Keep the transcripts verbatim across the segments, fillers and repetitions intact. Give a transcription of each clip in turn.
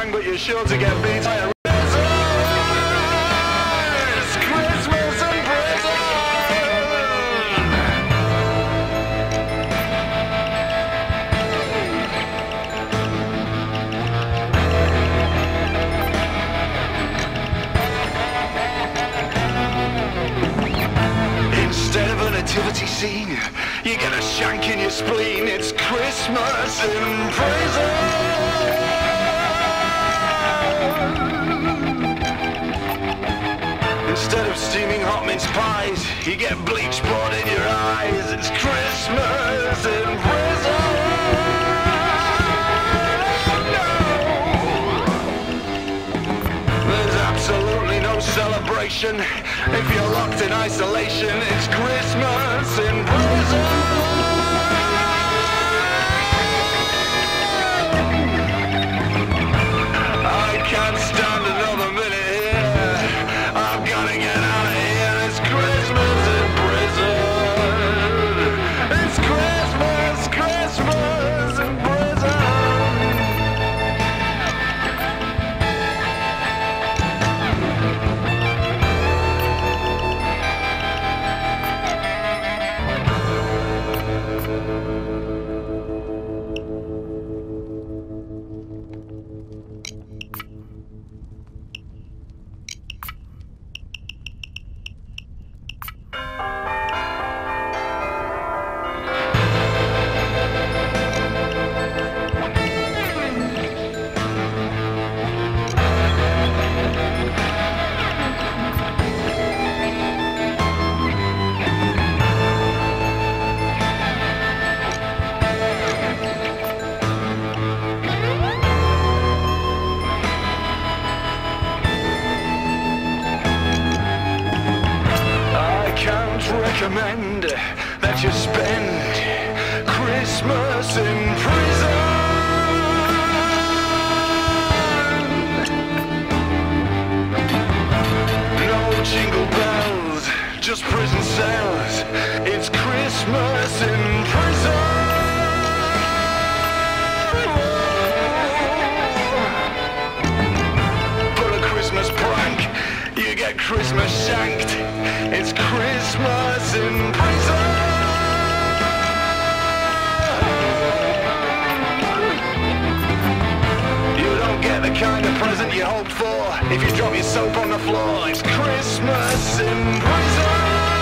bang, but you're sure to get beat by a razor. It's Christmas in prison. Instead of a nativity scene, you get a shank in your spleen. It's Christmas in prison. Instead of steaming hot mince pies, you get bleach poured in your eyes. It's Christmas in prison. No. There's absolutely no celebration if you're locked in isolation. It's Christmas in prison. I can't stand another minute here. I've gotta get out of here. It's Christmas in prison. It's Christmas, Christmas in prison. Recommend that you spend Christmas in prison. No jingle bells, just prison cells. It's Christmas in prison. For a Christmas prank, you get Christmas shanked. It's Christmas in prison. You don't get the kind of present you hoped for if you drop your soap on the floor. It's Christmas in prison.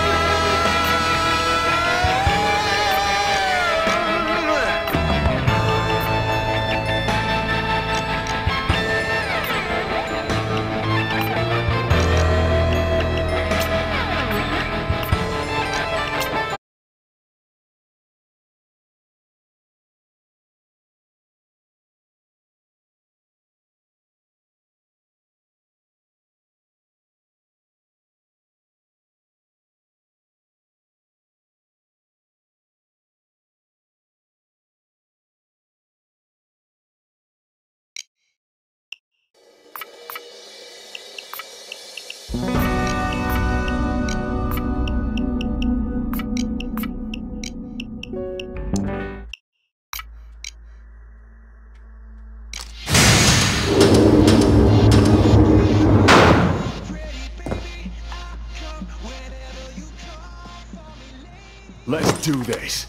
Let's do this.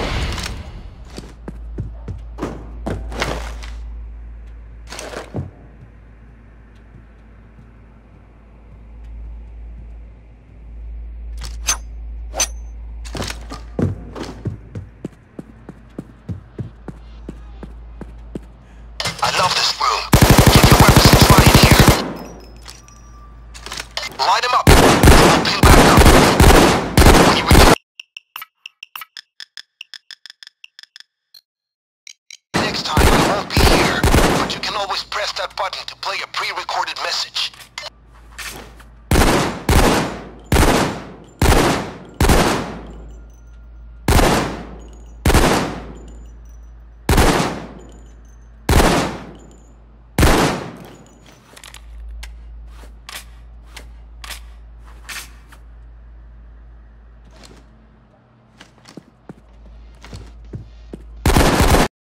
I love this room. Keep your weapons inside in here. Line them up. I'll pin back up. When you return... Next time I won't be here, but you can always press that button to play a pre-recorded message.